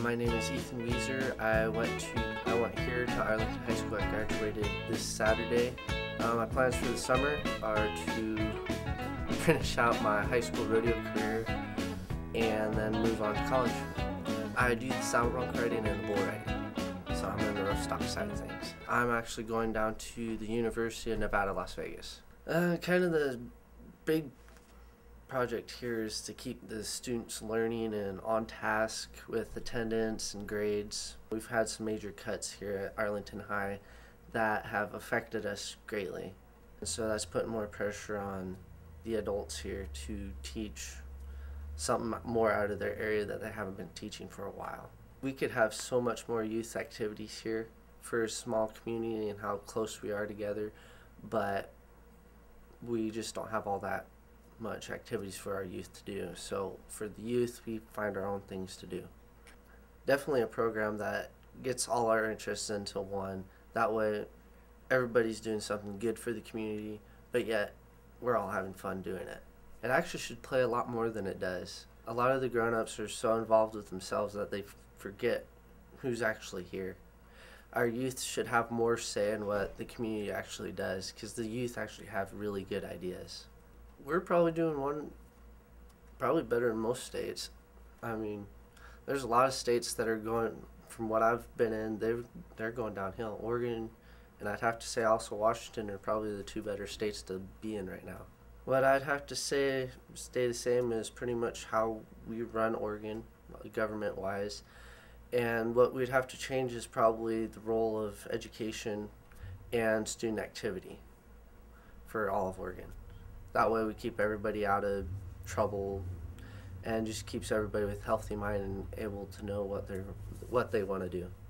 My name is Ethan Weezer. I went here to Arlington High School. I graduated this Saturday. My plans for the summer are to finish out my high school rodeo career and then move on to college. I do the saddle bronc riding and the bull riding, so I'm in the rough stock side of things. I'm actually going down to the University of Nevada, Las Vegas. Kind of the big project here is to keep the students learning and on task with attendance and grades. We've had some major cuts here at Arlington High that have affected us greatly, and so that's putting more pressure on the adults here to teach something more out of their area that they haven't been teaching for a while. We could have so much more youth activities here for a small community and how close we are together, but we just don't have all that much activities for our youth to do. So for the youth, we find our own things to do. Definitely a program that gets all our interests into one. That way everybody's doing something good for the community, but yet we're all having fun doing it. It actually should play a lot more than it does. A lot of the grown-ups are so involved with themselves that they forget who's actually here. Our youth should have more say in what the community actually does, because the youth actually have really good ideas. We're probably doing one probably better than most states. I mean, there's a lot of states that are going, from what I've been in, they're going downhill. Oregon, and I'd have to say also Washington, are probably the two better states to be in right now. What I'd have to say stay the same is pretty much how we run Oregon, government-wise. And what we'd have to change is probably the role of education and student activity for all of Oregon. That way we keep everybody out of trouble and just keeps everybody with a healthy mind and able to know what they want to do.